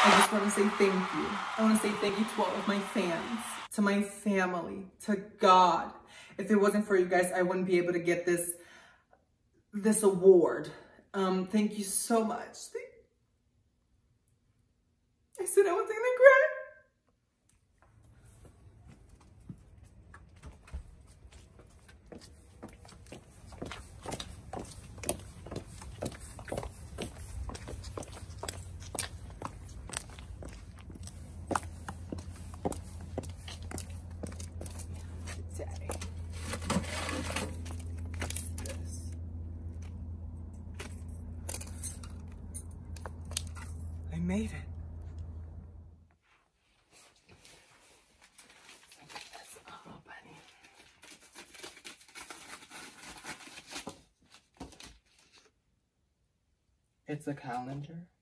I just want to say thank you. I want to say thank you to all of my fans, to my family, to God. If it wasn't for you guys, I wouldn't be able to get this award. Thank you so much. I said I wasn't gonna cry. Daddy. This. I made it. It's a calendar.